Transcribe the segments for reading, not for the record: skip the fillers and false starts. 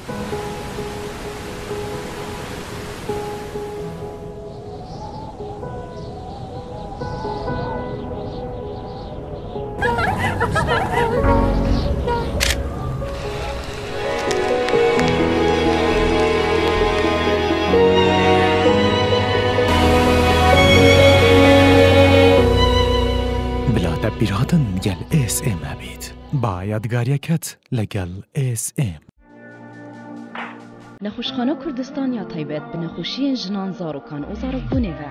تبیراتن گل ASM هبید. با یادگاریکت لگل ASM. نخوشخانه کردستان یا تایبت به نخوشی جنان زاروکان و زاروکبونه و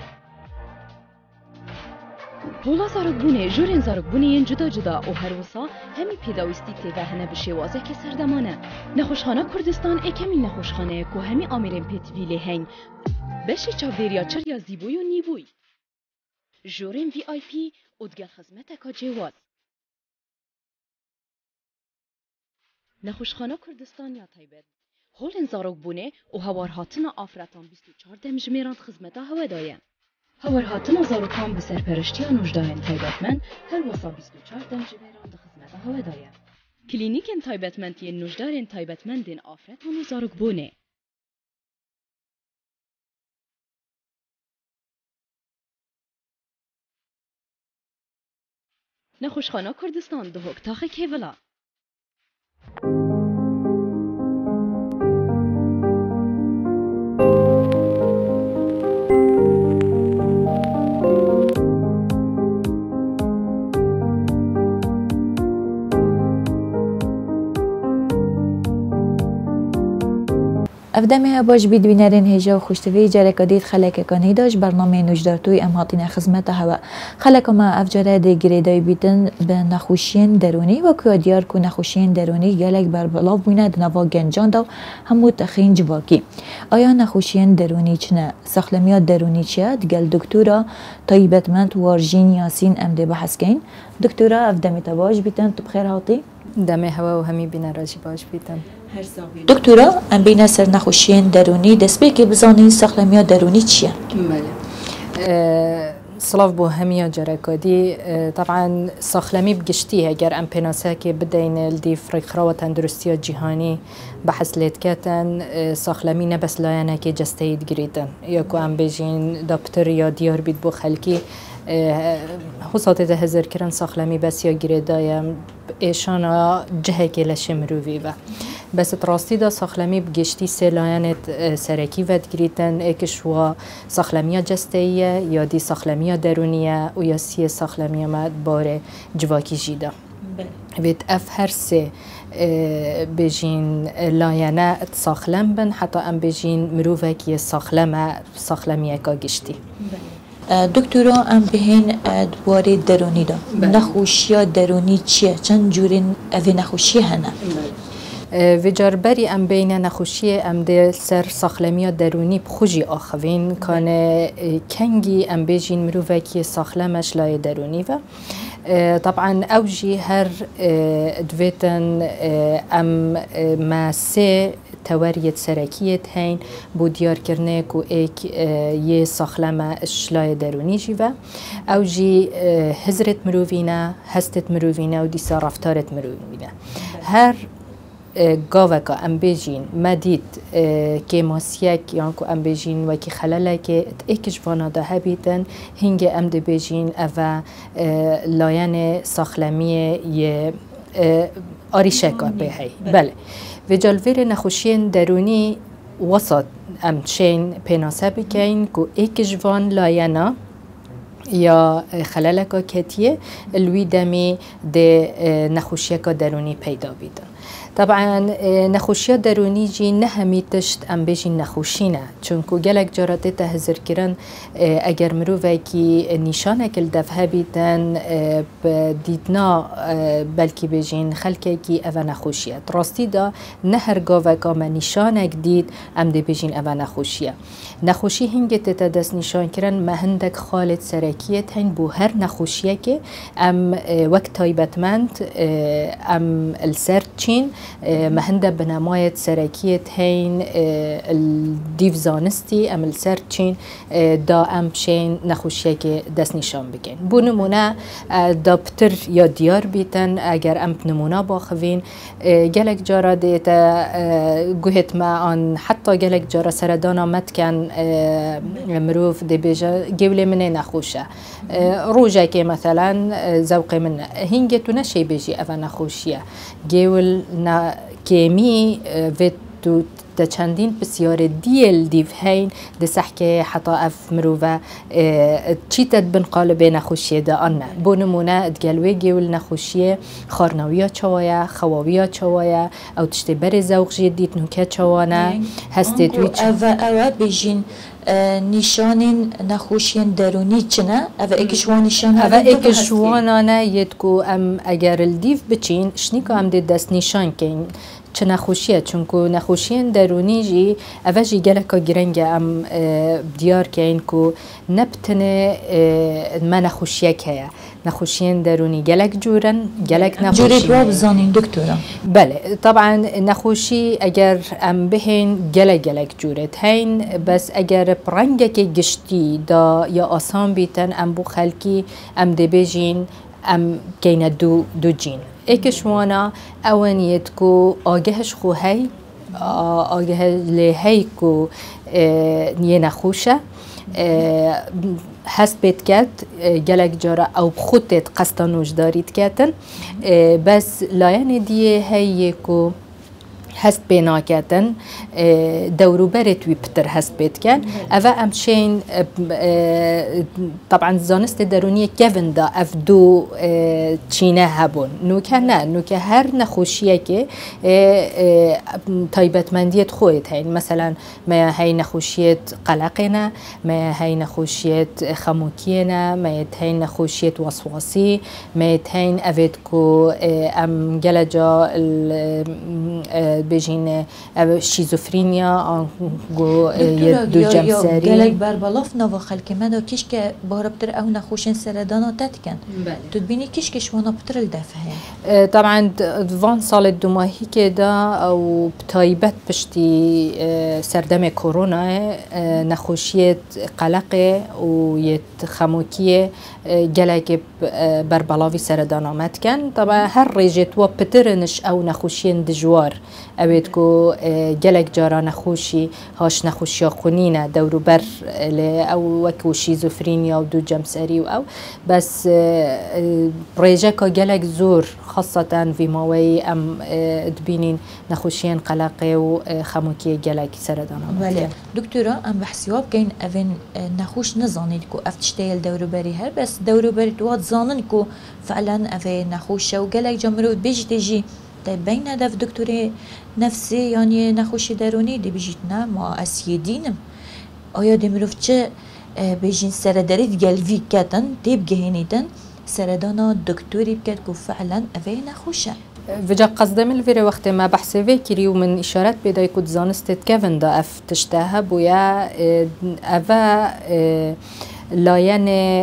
هولا زاروکبونه جورین زاروکبونه جدا جدا و هر وسا همی پیداویستی تیوه هنه بشه وازه که سردمانه. نخوشخانه کردستان اکمی نخوشخانه که همی آمیرین پیتویله هنگ بشه چاودریا چر یا زیبوی و نیبوی جورین VIP ادگل خدمت کا جواز. نخوشخانه کردستان یا تایبت هولن زاروکبونه و هوار هاتن آفراتان 24 دمجمیران خدمت هوا داین. هوار هاتن زاروکان به سرپرشتی نوجداین تایبتمند هر وسا 24 دمجمیران خدمت هوا داین. کلینیکن تایبتمندی نوجدارن تایبتمندین آفراتان و زاروکبونه. نخوشخانه کردستان دهوک تاخه کیولا. افدامه باش بید بینرین هجا و خوشتوی جرکادید خلک کنی داشت برنامه نوجدارتوی امهاتین خدمت هوا خلک ما افجاره دیگریدای بیدن به نخوشین درونی و که دیار کو نخوشین درونی گلک بر بلاو بینه دنوا گنجان دو همو تخین جواکی آیا نخوشین درونی چنه ساخلمیات درونی چیه دگل دکتورا طیبتمند وارجین یاسین امده بحث کن دکتورا افدامه باش بیدن تو بخیر هاتی دمه هوا و همی بینه راجی باش بیدن دکتورا ام بینه سر نخوشین درونی دست به که بزانی ساخلمیات درونی چیه؟ بله سلاف بو همیا جرکادی طبعا ساخلمی بگشتی اگر ام پناسه که بدین الدی فرقرا و تندرستی جهانی بحث لیت کتن ساخلمی نبس لایانه که جستید گریدن یا که ام بجین دکتر یا دیار بید بو خلکی حساته ده هزار کرن ساخلمی بس یا گریدایم ایشانا جهه که لشه مرووی و بس تراستی دا ساخلمی بگشتی سلایانت سرکی ود گریتن ایکش و ساخلمی جستهیه یا دی ساخلمی درونیه و یا سی ساخلمی مد باره جواکی جیده بید اف هر سه بجین لایانه ساخلم بن حتی ام بجین مرووه که ساخلمیه که گشتی دکتورا ام بهین دواری درونی دا نخوشی درونی چیه؟ چند جورین اوی نخوشی هنه؟ و جربری ام بین نخوشی ام ده سر ساخلمی درونی بخوجی آخوین کانه کنگی ام بیجین مروفه که ساخلمش لای درونی و طبعا اوجی هر دویتن ام ما سه تواریت سرکیت هین بو دیار کرنه کو ایک یه ساخلمه اشلای درونی جیوه او جی هزرت مرووینه هستت مرووینه و دیسا رفتارت مرووینه هر گاوه که ام بیجین مدید که ماسیک یا که ام بیجین و که خلاله که ایکش وانا ده هبیتن هنگ ام ده بیجین او لایان ساخلمی یه آریشکا بهی بله و جلویر نخوشین درونی وسط ام چین پیناسه بکین که ایکش وان لایانا یا خلالکا کتیه الوی دمی ده نخوشیکا درونی پیدا بیدن طبعا نخوشی درونی جی نه همی تشت ام بیجی نخوشینه چون که گلک جاراته تهزر کرن اگر مروفه کی نشانه کل دفعه بیتن دیدنا بلکی بیجین خلکه کی او نخوشیه راستی دا نه هر گاوه کام نشانه دید ام دی بیجین او نخوشیه نخوشی هنگت تدست نشان کرن مهندک خالد سرکیت هنگ بو هر نخوشیه که ام وقت تایبتمند ام السر چین مهنده بنمایت سرکیت هین الدیف زانستی امل سر چین دا ام بشین نخوشیه که دست نشان بگین بو نمونه دا پتر یا دیار بیتن اگر ام نمونه باخوین گلک جارا دیتا گوهت ما آن حتی گلک جارا سردانا مت کن مروف دی بیجا گوله منه نخوشه روجه که مثلا ذوق من هنگه تو نشی بیجی اول نخوشیه گول کمی و تو چندین بسیار دیل هین دسحکه حتی اف مروفه چیتت بنقالب نخوشیه دا آنه بو نمونه ادگلوه گول نخوشیه خارنویا چوایا خواویا چوایا او تشتی بر زوق جدید نوکه چوانه هسته تویچ اوه بیجین نشان نخوشین درونی چنه؟ اوه اکشوان نشان اکشوانانه یدکو ام اگر الدیف بچین شنیکو ام دی دست نشان کن چه نخوشیه چونکو نخوشین درونی جی اوه جی گلکا گرنگه ام دیار که این کو نبتنه ما نخوشیه که نخوشین درونی گلک جورن گلک نخوشی جوری باب زانین دکتورا بله طبعا نخوشی اگر ام بهین گلک جورت هین بس اگر پرنگه که گشتی دا یا آسان بیتن ام بو خلکی ام دی بیجین ام کینه دو جین ایکشوانا اوانیت کو آگهش خو هی آگه لهی کو نیه نخوشه هست بید کت گلک جارا او خودت قصدانوش دارید کتن بس لاین دیه هی کو هست بنا کتن دورو برت وی بتر هست بيت كان أفا أمشين طبعا زانست درونية كيفن دا أفدو تشينا هبون نو که هر نخوشیه که طيبت منديت خويت هين مثلا ما هي نخوشية قلقنا ما هي نخوشية خموكينا ما هي نخوشية وسواسي ما هي أفيدكو أم جلجا بجين شيزوفرينيا گو دو جمسری گلک بربلاف نوا خلک مدا کش که باربتر او نخوشن سردانا تتکن تو بینی کش که شوانا بتر الدفعه طبعا وان سال دوماهی که دا او بتایبت پشتی سردم کرونا نخوشیت قلقه و یت خموکیه گلک بربلاوی سردان آمد کن طبعا هر ریجت و پترنش او نخوشین دجوار اوید کو گلک جارا نخوشی هاش نخوشی خونینه دورو بر او وکو شیزوفرینیا و دو جمسری و او بس ریجه که گلک زور خاصتا في ماوي ام دبينين نخوشين قلقه و خموكي گلك سردان ولی دکتورا ام بحثیاب کین اوین نخوش نزانید کو افتشتیل دورو بری هر بس دورو بری دوات زانن کو فعلا اوین نخوش و گلک جمرو بیجتیجی بین هدف دکتوری نفسی یعنی نخوشی درونی دی بیجیت نه ما اسیدینم آیا دمروف چه بیجین سردارید گلوی کتن دیب گهینیدن سردانا دكتوري بكتكو فعلا أفين نخوشة وجا قصدم الفيري وقت ما بحثي فيكري ومن إشارات بداية كنت زانستت كيفن دا أف تشتاها بويا أفا لاين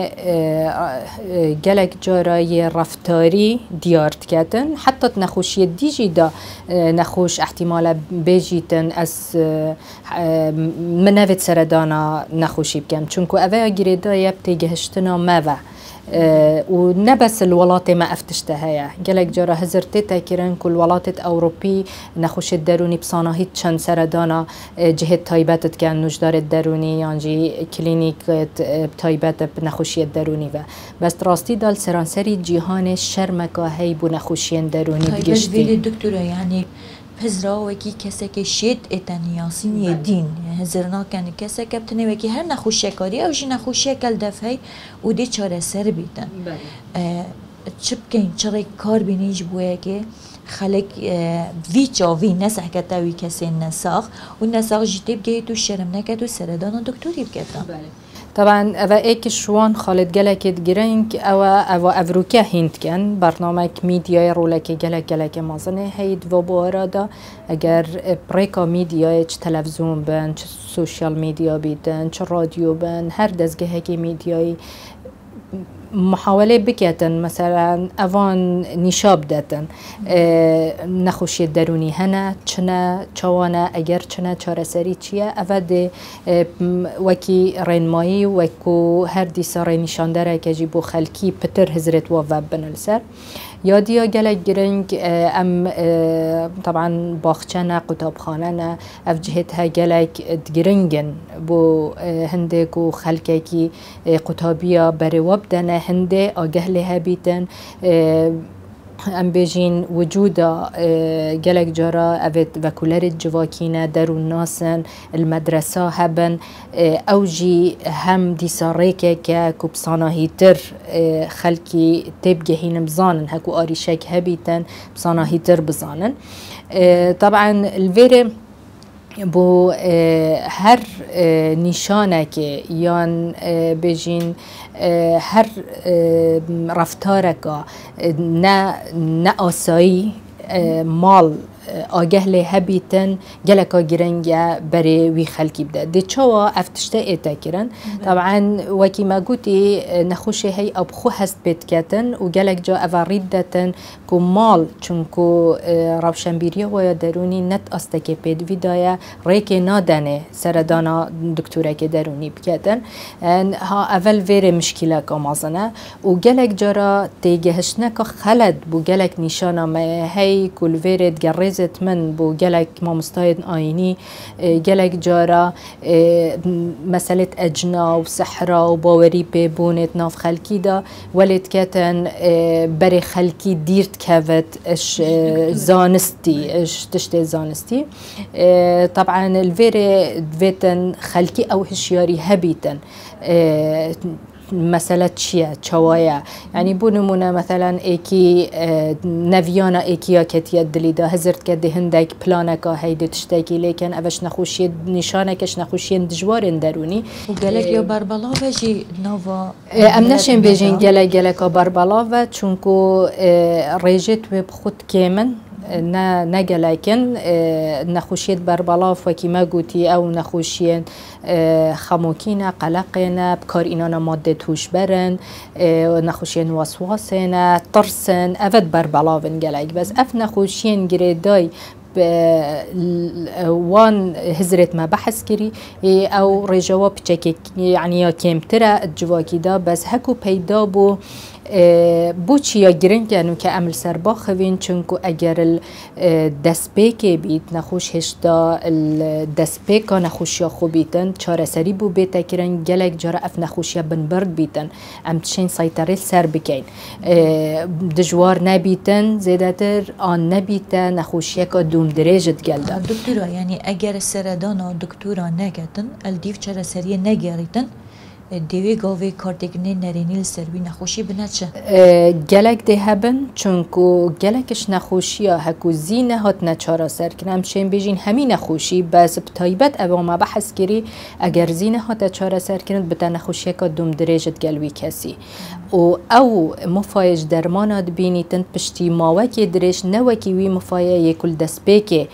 جلك جارای رفتاری دیارت کردن حتی نخوشی دیجی دا نخوش احتمالا بیجیتن از منوت سردانا نخوشی بکم چونکو اوه گریده یبتی گهشتنا موه و نبس الولاط ما افتشتها جلك جرا هزرتي تاكرن كل ولاط أوروبي نخوش الدروني بصناهيت شن سردانا جهة طيبات كان نجدار الدروني يعني كلينيك طيبات بنخوشي الدروني بس راستي دال سرانسري جهان الشرمكا هي بنخوشي الدروني بجشتي طيب الدكتورة يعني هزرا وکی کسی که شید اتنیاسین دین هزرنا کنی کسی که بتنی وکی هر نخوشی کاری او جی نخوشی کل دفعی و دی چاره سر بیتن چه بکن چرا کار بینیج بویه که خلق وی چاوی نسح کتاوی کسی نساخ و نساخ جیتی بگه تو شرم نکد و سردان و دکتوری بکتن طبعا أوا إيك شوان خالد جلك جرينك أو أفروكا هند كان برنامج ميديا رولك جلك مازنه هيد وبورادا أجر بريكا ميديا إيش تلفزيون بن إيش سوشيال ميديا بيدن إيش راديو بن هر دزجه هيك ميدياي محاوله بکتن مثلا اوان نیشاب داتن نخوشی درونی هنه چنه چوانه اگر چنه چاره سری چیه اول وکی رنمایی وکو هر دیسا رنیشان داره که جیبو خلکی پتر هزرت و وب بنلسر یادیا گلک گرنگ ام طبعا باخچانه قطابخانه اف جهتها گلک دگرنگن بو هندک و خلکی کی قطابیا برواب دنه هنده آگه لها بیتن ام بيجين وجودا جلك جرا أبد وكولار جواكينا درو ناسن المدرسة هبن أوجي هم دي ساريكا كوبسانا هيتر خلكي تبجهين بزانن هكو آريشك هبيتن بصانا هيتر بزانن طبعا الفيري بو هر نشانه که یان بجین هر رفتارک نه آسایی مال آگه له هبیتن جلکا گرنگه برای وی خلکی بده. دی چوا افتشته ایتا کرن. طبعا وکی ما گوتی نخوشه هی ابخو هست بید کتن و جلک جا اوارید دتن کو مال چونکو روشنبیریه ویا درونی نت استکه پید ویدایا ریک نادنه سردانا دکتوره که درونی بکتن. ها اول ویر مشکله کامازنه و جلک جارا تیگهشنه که خلد بو جلک نشانه ما هی کل ویرد گریز من بو جلك ما مستعد آيني جلك جارا مسألة أجنا وسحرة وباوري ببونت ناف خلقي دا ولد كتن بري خلقي ديرت كافت اش زانستي اش تشتي زانستي طبعا الفيري دفيتن خلقي او هشياري هبيتن مسألة شيء شوايا يعني بونمونا مثلا ايكي نفيانا ايكيا كتيا دليدا هزرت كده هندك بلانكا هيدا تشتكي لكن اوش نخوشي نشانكش نخوشي دجوار دروني وقالك يا بربلاوه جي نوفا ام نشين بيجين جلكا بربلاوه چونكو ريجت وبخود كامن نجلكن نخوشيت بربلاف وكي ما قوتي او نخوشين خموكينا قلقنا بكار إنانا مادة توش برن نخوشين وسواسنا ترسن افد بربلافن جلك بس اف نخوشين جريداي وان هزرت ما بحث كري او رجواب تشكك يعني يا كم ترى الجواكي دا بس هكو پیدا بو بوچی یا گرنگ کنو که عمل سر باخوین چونکو اگر دستپیک بیت نخوش هشتا دستپیک نخوش یا خوبیتن چاره سری بو بیتا کرن گلک جارا اف نخوش یا بنبرد بیتن ام تشین سایتره سر بکین دجوار نبیتن زیادتر آن نبیتن نخوش یک دوم درجت گلده دکتورا یعنی اگر سردانا دکتورا نگتن الدیف چاره سری نگریتن دیوی گاوی کارتگنی نرینیل سروی نخوشی بنچه گلک ده هبن چونکو گلکش نخوشی ها هکو زینه هات نچارا سر کنم چین بیجین همین نخوشی بس بطایبت او ما بحث کری اگر زینه هات چارا سر کند بتا نخوشی که دوم درجت گلوی کسی او مفایج درمانات بینی تند پشتی ماوکی درش نوکی وی مفایه یکل دست بیکه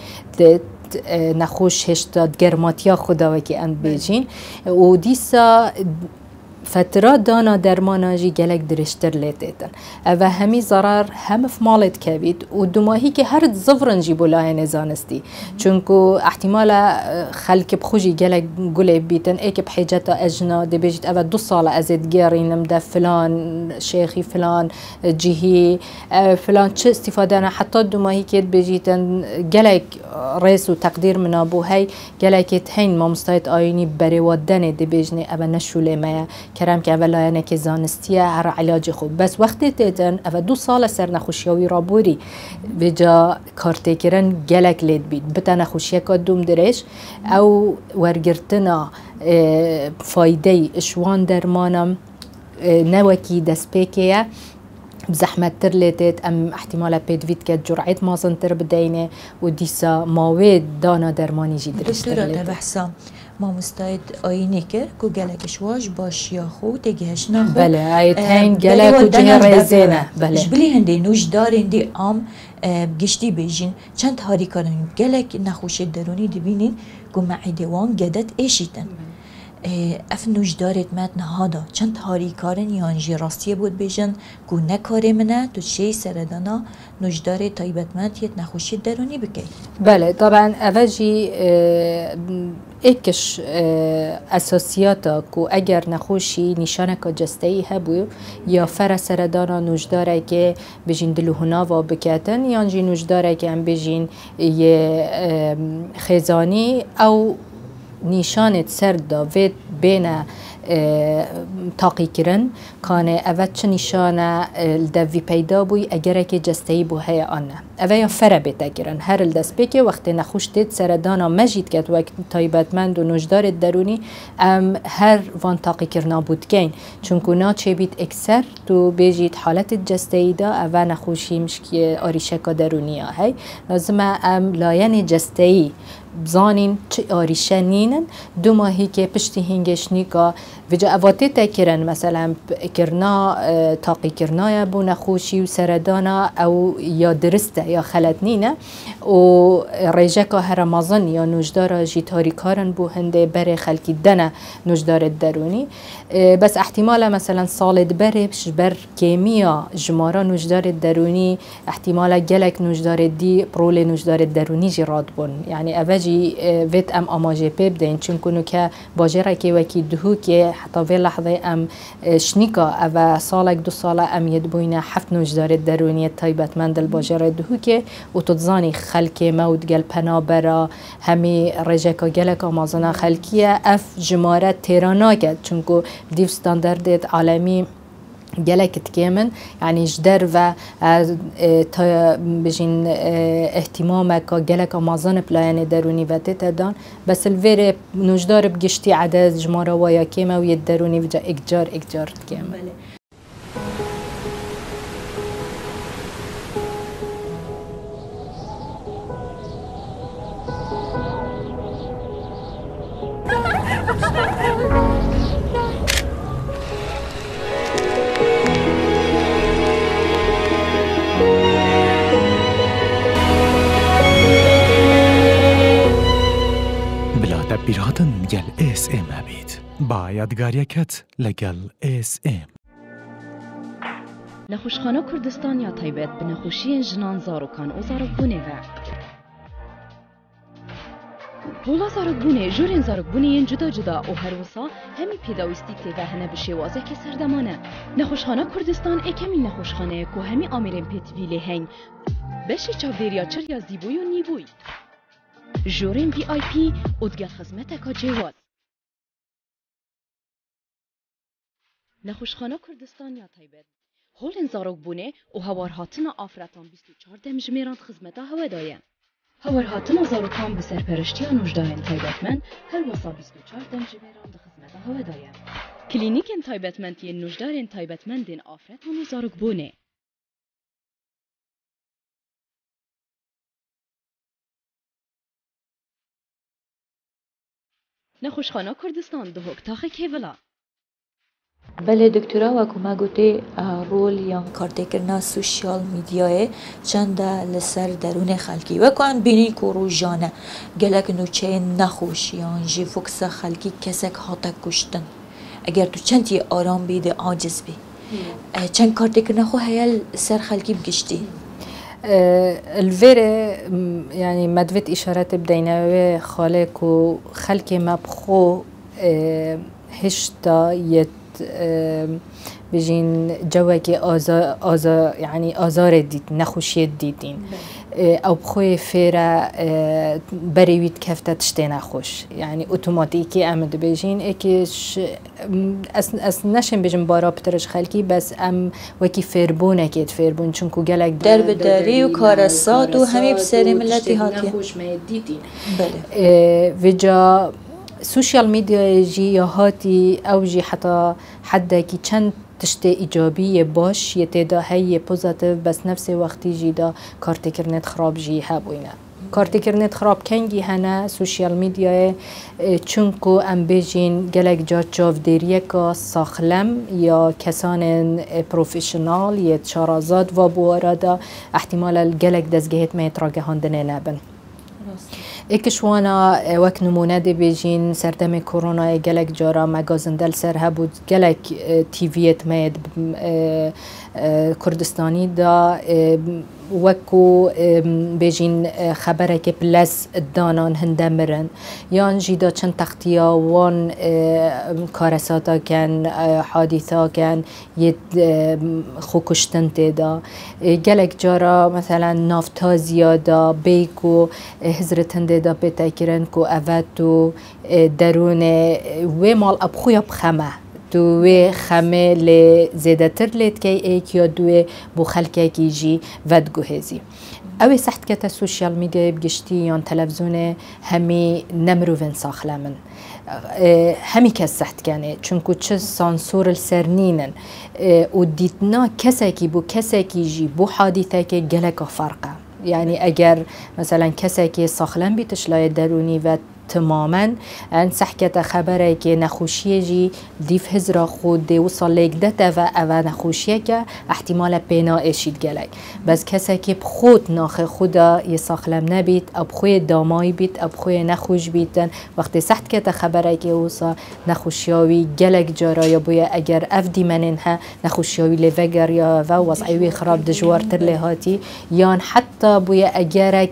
نخوش هشتاد گرماتیا خدا وکی اند بیجین و دیسا فترة دانا درماناجي جالك درشتر ليتيتن أو همي ضرر هم في مالت كبيد ودماهي كي هرد زفرن جيبو لاي نزانستي چونكو احتمال خلق بخوجي جالك قولي بيتن ايك بحيجتا اجنا دي بيجت أو 2 صالة ازيد جارين مدا فلان شيخي فلان جيهي فلان چه استفادانا حتى دماهي كي بيجيتن جالك ريس وتقدير من ابو هاي جالك تهين ما مستعد آيني بري ودني دي بيجني أو نشولي مايا کرم که اولا یعنی که زانستیه هر علاج خوب بس وقتی تیتن او 2 سال سر نخوشیاوی رابوری بجا کارتی کرن گلک لید بید بتا نخوشیه که دوم درش او ورگرتنا فایده اشوان درمانم نوکی دست پیکیه بزحمت تر ليتت ام احتمال بيدفيت كات جرعت مازن تر بدينه وديسا مواد دانا درماني جي درست دكتورة بحثا ما مستعد آینی کرد که گلکش واج باش یا خو تگهش نخو بله ایتین گلک و جه ریزینه بله بلی هنده نوش دارین دی آم گشتی بیجین چند هاری کارنیم گلک نخوش درونی دبینین که معیده وان گدت ایشیتن اف نوشدارت مت نهادا چند تاریکارن یانجی راستیه بود بیجن کو نکاره منه تو چی سردانا نوشدار تایبتمند یه نخوشی درونی بکی. بله طبعا اوجی ایکش اساسیاتا کو اگر نخوشی نشانه که جستهی هبو یا فر سردانا نوشداره که بجین دلوهنا و بکتن یانجی نوشداره که هم بجین یه خزانی او نشانت سردا وید بین تاقی کرن کانه اول چه نشانه دوی پیدا بوی اگر که جستهی بو های آنه اول یا فره بیتا کرن هر الدست بکه وقت نخوش دید سردانا مجید کد وقت تایبتمند و نوشدار درونی هر وان تاقی کرنا بود کن چونکو نا چه بید اکثر تو بیجید حالت جستهی دا اول نخوشی مشکی آریشکا درونی های لازم لاین جستهی بزانین چه آریشه نینن دو ماهی که پشتی هنگش نیکا وجا اواتی تکرن مثلا کرنا تاقی کرنا بو نخوشی و سردانا او یا درسته یا خلط نینه و ریجکا هرمازن یا نوشدار جیتاری کارن بو هنده بر خلکی دنه نوشدار درونی بس احتمال مثلا سالت بره بر کیمیا جمارا نوشدار درونی احتمال گلک نوشدار دی پرول نوشدار درونی جراد بون یعنی اوجی ویت ام آماجه پیب دین چون کنو که باجره که وکی دهو که حتی في لحظه ام شنیکا او سالک دو ساله ام یدبوینه 7 نوشدار درونی تایبتمند الباجره دهو که و تتزانی خلک مود گل پنا برا همی رجکا گلک آمازنا خلکیه اف جماره تیرانا کرد چونکو دیو ستاندرد عالمی گلک تکیمن یعنی جدر و بجین اهتمام که گلک آمازن پلاین درونی و تدان بس الویر نوجدار بگشتی عدد جماره ویا کیمه و ید درونی وجا اکجار تکیمه. بیراتن گل SM هبید با یادگاریکت لگل SM نخوشخانه کردستان یا تایبت به نخوشی جنان زاروکان و زاروکبونه و پولا زاروکبونه جورین زاروکبونه جدا جدا و هر وسا همی پیداویستی تیوهنه بشه وازه که سردمانه نخوشخانه کردستان اکمی نخوشخانه که همی آمیرین پیتویله هنگ بشی چاودریا چر یا زیبوی و نیبوی جورین VIP ادگل خدمت کا جواز نخوشخانه کردستان یا تایبت هولن زاروکبونه و هوار هاتن آفرتان 24 دمجمیران خدمت هوا دایم هوار هاتن زاروکان به سرپرشتی نوجداین تایبتمند هر وسا 24 دمجمیران خدمت هوا دایم کلینیک تایبتمندی نوجدارین تایبتمندین آفرتان زاروکبونه نخوشخانه کردستان دو هکتاخ کیولا بله دکترا و کما گوته رول یا کارت کرنا سوشیال میدیاه چند لسر درون خلکی و کان بینی که رو جانه گلک نوچه نخوش یا جی فکس خلکی کسک هاتا کشتن اگر تو چندی آرام بیده عاجز بی چند کارت کرنا خو هیل سر خلکی بگشتی الفيري يعني مدفت إشارات بديناوي خالق وخلق مبخو هشتا يت بجين جواك يعني آزار ديت نخوشيت ديتين او بخوي فيرا بريويت كفتا تشتي نخوش يعني اوتوماتيكي امد بيجين اكيش اس نشن بيجن بارا بترش خلقي بس ام وكي فيربون اكيد فيربون چونكو گلك درب داري و كارسات و همي بسري ملتي هاتي نخوش ما ديتين بله وجا سوشيال ميديا جي يا هاتي او جي حتى حدا كي چند تشته ایجابی باش یه تعداد هی پوزیتیو بس نفس وقتی جیدا کارت کرنت خراب جی هبوینه کارت کرنت خراب کنگی هنه سوشیال میدیا چونکو ام بیجین گلک جا چاودریه که ساخلم یا کسان پروفیشنال یا چارازاد و بوارده احتمال گلک دزگهت میتراگه هندنه نبن اکشوانا وقت نمونه دی بیجین سردم کرونا گلک جارا مگازندل سر هبود گلک تیویت مید کردستانی دا وکو بیجین خبره که پلس دانان هنده مرن یان جیدا چند تختیا وان کارساتا کن حادثا کن یه خوکشتن تیدا گلک جارا مثلا نافتا زیادا بیکو هزرتن تیدا پیتا کرن کو اوتو درون و مال ابخویا بخمه دوی خمه ل زیادتر لید که ایک یا دوی بو خلکه کی جی ود گوهزی. اوی سخت که تا سوشیال میدیا بگشتی یا تلفزیون همی نمروون ساخله من. همی کس سخت کنه چون چه سانسور السرنینن و دیتنا کسی کی بو کسی کی جی بو حادثه که گلک فرقه. یعنی اگر مثلا کسی که ساخلن بیتش لای درونی و تماما ان سحكت خبره که نخوشیه جی دیف هزرا خود دی وصل لیک دته و او نخوشیه که احتمال پینا اشید گلک بس کسی که بخود ناخ خدا یه ساخلم نبید ابخوی دامای بید ابخوی نخوش بیدن وقتی سحت کت خبره که وصل نخوشیاوی گلک جارا یا بویا اگر افدی مننها نخوشیاوی لوگر یا و وضعیوی خراب دجوارتر لهاتی یان حتی بویا اگرک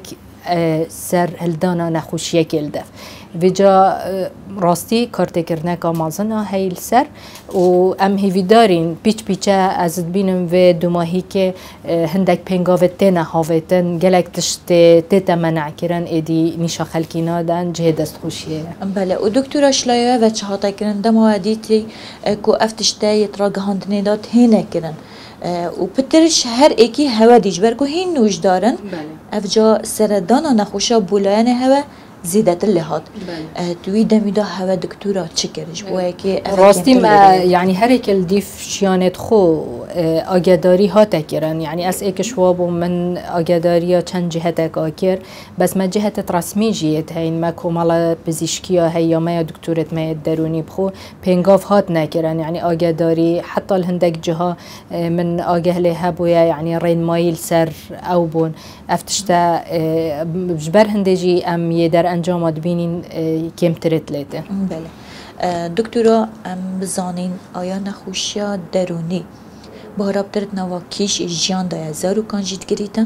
سر هلدانا نخوشیه کلدف وجا راستی کارت کرنه که مازنا هیل سر و ام هیوی دارین پیچ پیچه از بینم و دو ماهی که هندک پنگاوت تنه هاوتن گلک تشت تیتا منع کرن ایدی نیشا خلکی نادن جه دست خوشیه بله و دکتور شلایه و چه هاتا کرن دم وادیتی که افتشته یتراغ هندنه داد هینه کرن و پترش هر ایکی هوا دیج برکو هین نوش دارن افجا سردانا نخوشا بولاین هوا زیدت لهات توی دمیدا هوا دکتورا چه کرش بوه که راستی یعنی هر یک الدیف شیانت خو آگداری ها تکرن یعنی از ایکش وابو من آگداری ها چند جهت آکر بس ما جهت رسمی جیت هین ما کمال پزشکی ها هی یا ما دکتورت ما درونی بخو پنگاف هات نکرن یعنی آگداری حتی الهندک جها من آگه له بویا یعنی رین مایل سر او بون افتشتا جبر هندجی ام یه در انجامات بینین کم ترت لیته بله دکتورا بزانین آیا نخوشیا درونی با رابطرت نوا کیش جیان دایا زارو کان جید گریتن؟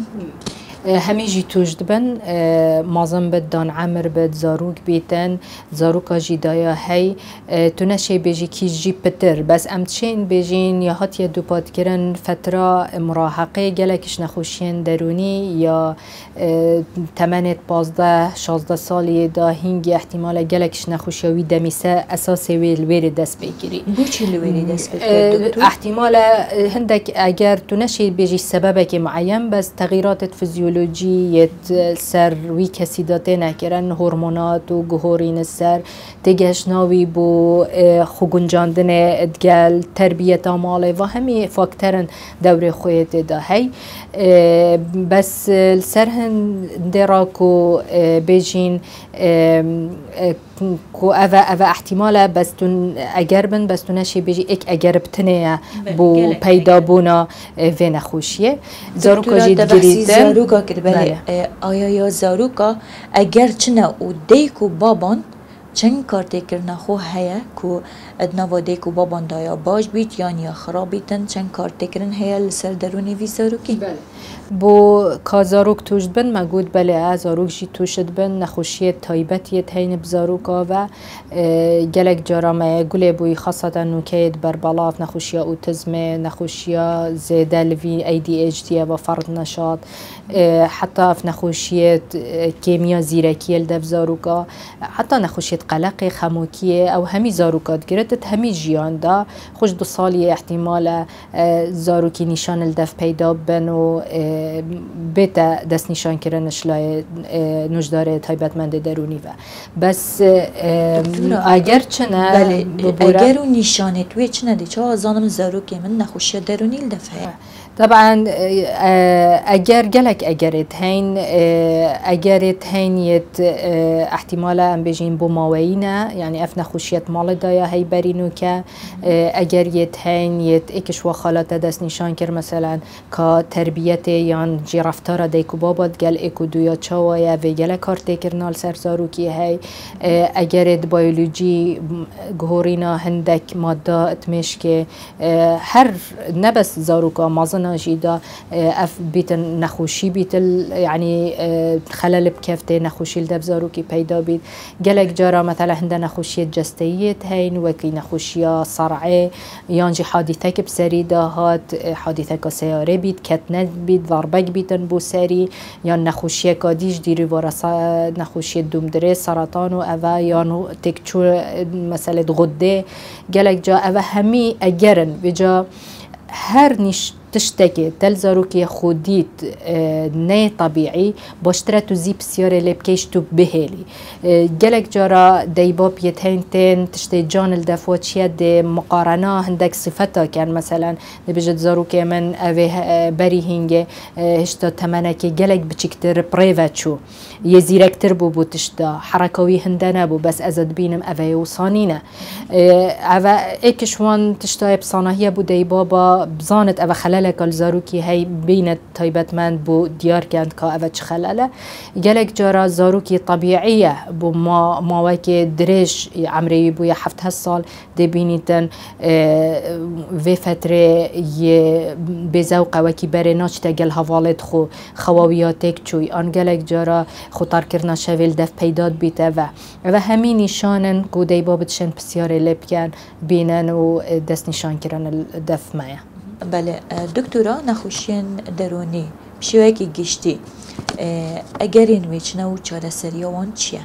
همی جی توجد بن مازن بد دان عمر بد زاروک بیتن زاروکا جی دایا هی تو نشه بیجی کیش جی پتر بس امتشین بیجین یا هات یا دوپات کرن فتره مراهقه گلکش نخوشین درونی یا تمنت 15-16 سالی دا هنگی احتمال گلکش نخوشیوی دمیسه اساس ویل دست بگیری بو چی لویری دست بگیری دکتور؟ احتمال هندک اگر تو نشه بیجی سببک معین بس تغییرات فیزیولوژی یت سر وی کسی داته نکرن هورمونات و گهورین سر تگهش ناوی بو خوگنجاندن ادگل تربیت آماله و همی فاکترن دور خویت دا هی بس سر هندرا کو بیجین کو اوه احتماله بس تون اگر بن بس تون نشی بیجی ایک اگر بتنه بو پیدا بونا و نخوشیه زاروکا جید گریده بله آیا یا زاروکا اگر چنه او دیکو بابان چند کارتی کرنا خو هیا کو ادناوا دیکو بابان دایا باش بیت یا خراب بیتن چند کارتی کرن هیا لسر درونی وی زاروکی بو کازاروک توشد بن مگود بله زاروک جی توشد بن نخوشی تایبتیت هین بزاروکا و گلک جارامه گله بوی خاصتا نوکید بر بلاف نخوشی اوتیسم نخوشی زیاده لوی ADHD و فرد نشاط حتی اف نخوشی کیمیا زیرکی الدف زاروکا حتی نخوشی قلق خموکیه او همی زاروکات گرتت همی جیان دا خوش 2 سالی احتمال زاروکی نشان الدف پیدا بن و بیتا دست نشان کرنش لای نوشدار تایبتمند درونی و بس اگر چنه اگر اون نشانه توی چنه دی چه آزانم زاروکی من نخوشی درونی الدفعه طبعا اگر گلک اگرت هین یت احتمال ام بجین بو ماوینه یعنی اف نخوشیت مال دایا هی برینو که اگر یت هین یت اکش و خالات دست نشان کر مثلا که تربیت یان جی رفتار دیکو بابات گل اکو دویا چاوایا و گل کارت کرنال سرزارو کی هی اگرت بیولوژی گهورینا هندک ماده اتمش که هر نبس زاروکا مازن جيدا اف بيت نخوشي بيت يعني خلل بكفته نخوشي الدبزاروكي بيدا بيت جلك جرى مثلا هند نخوشية جستية هين وكي نخوشية صرعي يانجي حادثة بسريدة هات حادثة سيارة بيت كتنت بيت ضربك بيتن بو سري يان نخوشية كاديش ديري ورا نخوشية دومدري سرطان وأفا يانو تكتشو مسألة غدة جلك جا أفا همي أجرن بجا هر نش تشتكي تلزاروكي خوديت ني طبيعي باشترا تو زي بسيارة لبكيش تو بهالي جلك جارا دايباب يتهينتين تشتي جان الدفوات شياد دي مقارنة هندك صفتها كان مثلا بجد زاروكي من اوه بري هنگه هشتا تمنكي جلك بچكتر بريفاتشو يزيركتر بو تشتا حركوي هندنا بو بس ازد بينم اوه يوصانينا اوه ايكشوان تشتا بصانهية بو دايبابا بزانت اوه خلال لك الزاروكي هاي بين تايبت من بو ديار كانت كأفتش خلاله جالك جرا زاروكي طبيعية بو ما واكي دريش عمري بو يحفت هالصال دي بينيتن في فترة بزوقة وكي برناش تاقل هفالت خو خواوياتك چوي ان جالك جرا خطار كرنا شويل دف پیداد بيتوا و همين نشانن كو دي بابتشن بسياري لبكان بينن و دست نشان كرن الدف معه بله دکترا نخوشیان درونی بشوی که گشتی اگر این ویچنه و چاره سریوان چیه؟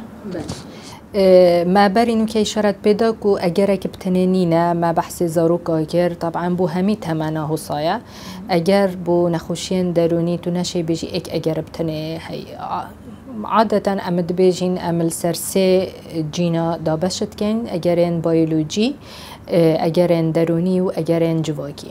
ما برینو که اشارت پیدا کو اگر که بتنینینه ما بحث زاروک آگر طبعا بو همی تمنه حصایه اگر بو نخوشیان درونی تو نشه بیجی اگر بتنه هی عادة امد بيجين امل سرسي جينا دابشت كين اگرين بيولوجي اگرين دروني و اگرين جواكي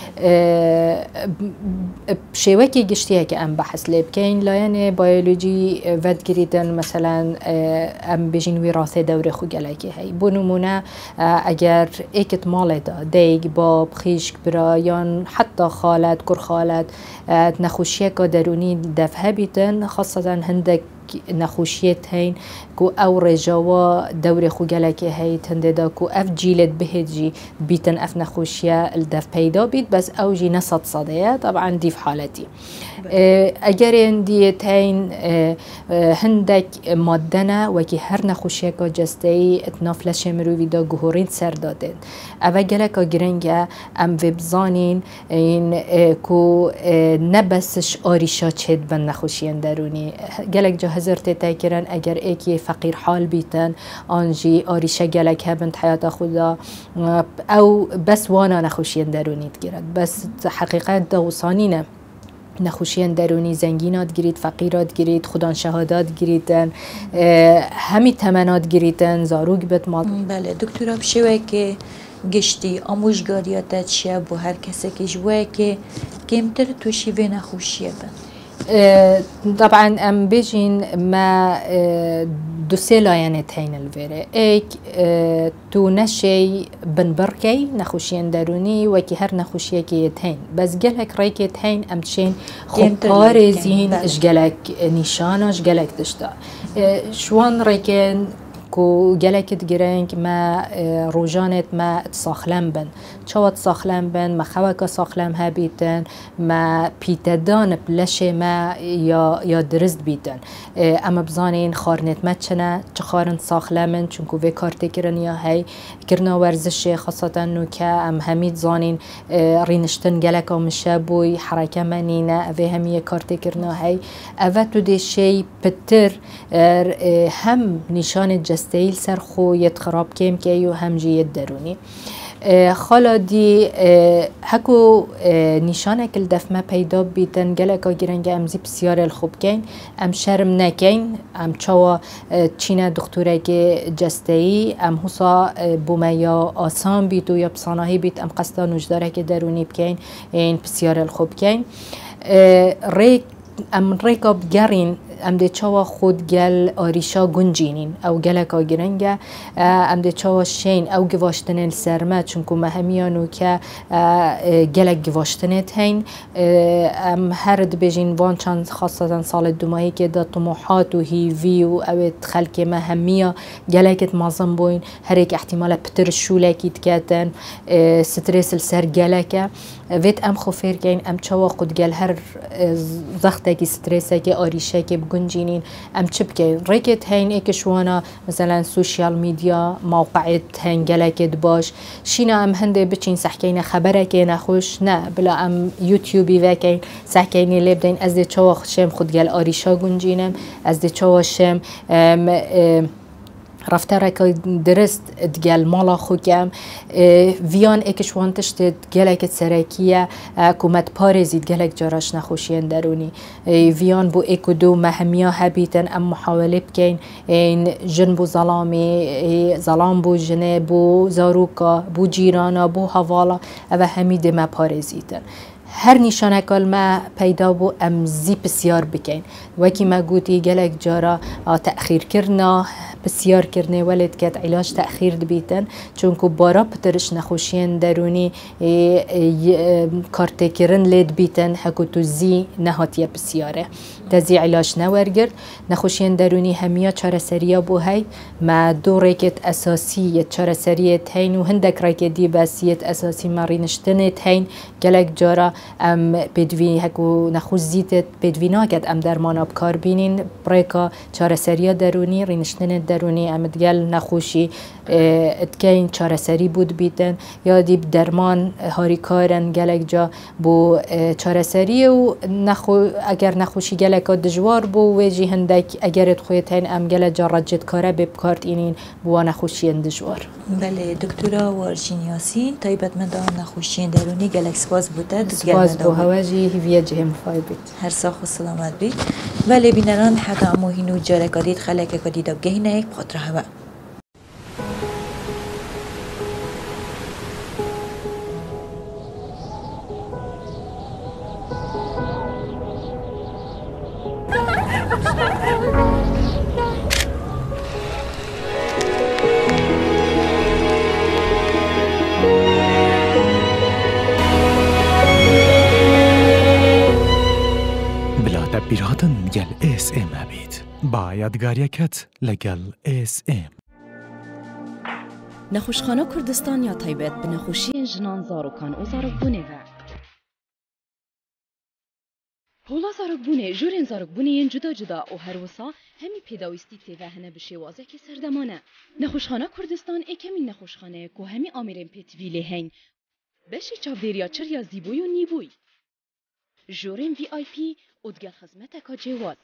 بشيوكي گشتيه که ام بحث لب كين لاين بيولوجي ود گريدن مثلا ام بيجين وراثه دور خو گلكي هي بو نمونه اگر اكت مالدا ديگ باب خيش برایان حتى خالت كر خالت نخوشيه که دروني دفه بيتن خاصة هندك نخوشیت هین کو او رجوا دور خو گلکی هی تنده دا کو اف جیلت بهجی بیتن اف نخوشیه الدف پیدا بید بس او جی نصد صدیه طبعا دي في حالتي اگر اندیت هین هندک مادنه وکی هر نخوشیه که جستی اتنافلش مروی دا گهورین سر دادن او گلکا گرنگه ام وبزانین این کو نبسش آریشا چید بن نخوشیان درونی گلک جا هزرت تاکرن اگر ایکی فقیر حال بیتن آنجی آریشا گلک هبند حیات خدا او بس وانا نخوشیان درونیت گرد بس حقیقت دوسانینه نخوشیان درونی زنگینات گرید فقیرات گرید خودان شهادات گریدن همی تمنات گریدن زاروگ بد مال بله دکترا بشوه که گشتی آموزگاریات چیه بو هر کسی که جوه که کمتر توشی و نخوشیه بند طبعا ام بيجين ما دوسي لاينت هين الفيري ايك تو نشي بنبركي نخوشين دروني وكي هر نخوشيه كي يتهين بس قالك ريك يتهين ام تشين خبارزين اش قالك نشانه اش قالك تشتا شوان ريكين کو گلکت گرنگ ما روجانت ما تصاخلم بن چوات تصاخلم بن ما خوک تصاخلم ها بیتن ما پیتدان بلش ما یا درست بیتن اما بزانین خارنت ما چنه چه خارن تصاخلمن چونکو وی کارت کرن یا هی کرنا ورزش خاصتا نو که ام همید زانین رینشتن گلک آمشه بوی حرکه منینه اوه همیه کارت کرنا هی اوه تو دی شی پتر هم نشان جستیل سر خو یت خراب کم که یو هم جیت درونی خالا دی هکو نشانه کل دفمه پیدا بیتن گلکا گیرنگ امزی بسیار الخوب کن ام شرم نکن ام چوا چینه دکتوره که جستهی ام حسا بومه یا آسان بیت و یا بسانهی بیت ام قصدا نجداره که درونی بکن این بسیار الخوب کن ام ریکاب گرین ام ده چوا خود گل آریشا گنجینین او گلکا گرنگه ام ده چوا شین او گواشتنه سرمه چونکو مهمیانو که گلک گواشتنه هین ام هرد بجین وان چند خاصتا سال دوماهی که دا طموحات و هیوی و اوید خلک مهمیا گلکت مازم بوین هر ایک احتمال پتر شولکی تکتن سترس السر گلکه وید ام خوفیر کین ام چوا خود گل هر زخته کی سترسه کی آریشه کی بگنجینین ام چپ کی ریکت هین ایکشوانا مثلا سوشیال میدیا موقعیت هین گلکت باش شینا ام هنده بچین سحکین خبره کی نخوش نه بلا ام یوتیوبی وکین سحکینی لبدین از دی چوا خشم خود گل آریشا گنجینم از دی چوا شم رفتاره که درست دگل مالا خوکم ویان اکش وانتشت گلک سرکیه کومت پارزید گلک جراش نخوشین درونی ویان بو اکو دو مهمیا هبیتن ام محاوله بکن این جن بو ظلام بو جنه بو زاروکا بو جیرانا بو حوالا او همی دمه پارزیدن هر نشانه کل ما پیدا بو ام زی بسیار بکن وکی ما گوتی گلک جارا تأخیر کرنا بسیار کرنه ولد کت علاج تأخیر دبیتن چونکو بارا پترش نخوشین درونی کارت کرن لید بیتن حکو تو زی نهاتیه بسیاره تزی علاج نورگرد نخوشین درونی همیا چاره سریا بو هی ما دو ریکت اساسی چاره سریت هین و هندک ریکتی بسیت اساسی مرینشتنت هین گلک جارا ام بدوی هکو نخوش زیتت بدوی ناکد ام درمان بکار بینین بریکا چاره سریا درونی رینشتن درونی ام دگل نخوشی اتکین چاره سری بود بیتن یا دیب درمان هاری کارن گلک جا بو چاره سری و اگر نخوشی گلک دجوار بو ویجی هندک اگر اتخویت هین ام گلک جا رجت کاره ببکارت اینین بو نخوشی دجوار بله دکتورا وارجین یاسین طیبت من دان نخوشی درونی گلک سپاس بوده سپاس بو هواجی هیویه جهم فای بیت هر ساخ و سلامت بید ولی بینران حتی اموهینو جارکادید خلک کدید و گهینه ایک بخاطر هوا بیرادن گل SM هبید با یادگاریکت لگل SM نخوشخانه کردستان یا تایبت به نخوشی جنان زاروکان و زاروکبونه و هولا زاروکبونه جورین زاروکبونه جدا جدا و هر وسا همی پیداویستی تیوهنه به شوازه که سردمانه نخوشخانه کردستان اکمین نخوشخانه که همی آمیرین پیتویله هنگ بشی چاودیریا چر یا زیبوی و نیبوی جورین VIP ادگل خدمتک جواز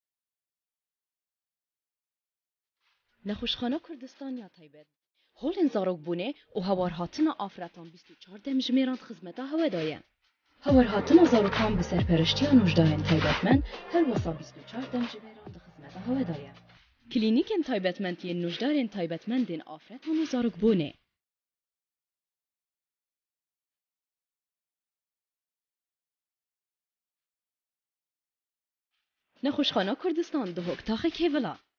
نخوشخانه کردستان یا تایبت هولن زاروکبونه و هوار هاتن آفرتان 24 دمجمیراند خدمت هوا داین هوار هاتن زاروکان به سرپرشتی نوجدارن تایبتمند هر وسا 24 دمجمیراند خدمت هوا داین کلینیکن تایبتمندی نوجدارن تایبتمندین آفرتان و زاروکبونه نخوشخانه کردستان دهوک تاخ کیولا